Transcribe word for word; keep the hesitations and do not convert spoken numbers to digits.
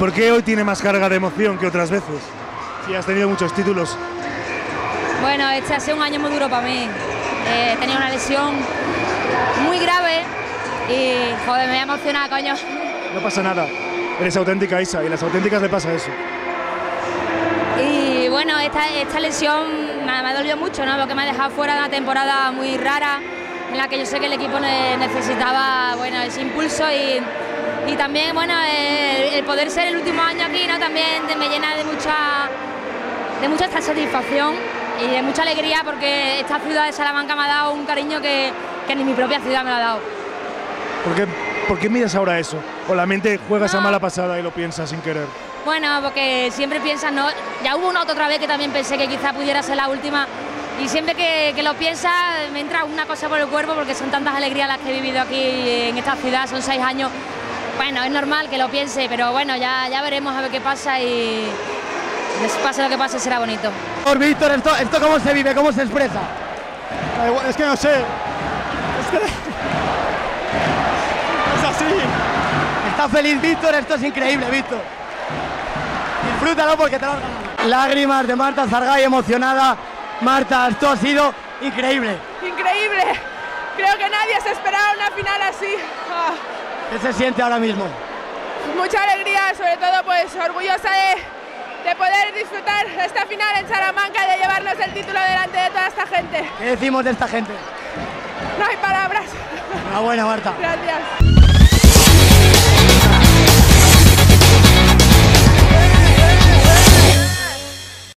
¿Por qué hoy tiene más carga de emoción que otras veces? Si has tenido muchos títulos. Bueno, este ha sido un año muy duro para mí. Eh, he tenido una lesión muy grave y, joder, me voy a emocionar, coño. No pasa nada. Eres auténtica, Isa, y a las auténticas le pasa eso. Y bueno, esta, esta lesión me, me ha dolido mucho, ¿no? Porque me ha dejado fuera de una temporada muy rara en la que yo sé que el equipo ne necesitaba, bueno, ese impulso y, y también, bueno, el, el poder ser el último año aquí, ¿no? También me llena de mucha, de mucha satisfacción y de mucha alegría porque esta ciudad de Salamanca me ha dado un cariño que, que ni mi propia ciudad me lo ha dado. ¿Por qué, ¿Por qué miras ahora eso? ¿O la mente juega No. esa mala pasada y lo piensas sin querer? Bueno, porque siempre piensas, ¿no? Ya hubo una otra vez que también pensé que quizá pudiera ser la última y siempre que, que lo piensas me entra una cosa por el cuerpo porque son tantas alegrías las que he vivido aquí en esta ciudad, son seis años. Bueno, es normal que lo piense, pero bueno, ya, ya veremos a ver qué pasa y pase lo que pase será bonito. Por Víctor, ¿esto, ¿esto cómo se vive? ¿Cómo se expresa? Es que no sé. Es que... Es así. Está feliz Víctor, esto es increíble, Víctor. Disfrútalo porque te lo has ganado. Lágrimas de Marta Zargay emocionada. Marta, esto ha sido increíble. Increíble. Creo que nadie se esperaba una final así. Ah. ¿Qué se siente ahora mismo? Mucha alegría, sobre todo pues orgullosa de, de poder disfrutar esta final en Salamanca y de llevarnos el título delante de toda esta gente. ¿Qué decimos de esta gente? No hay palabras. Enhorabuena, Marta. Gracias.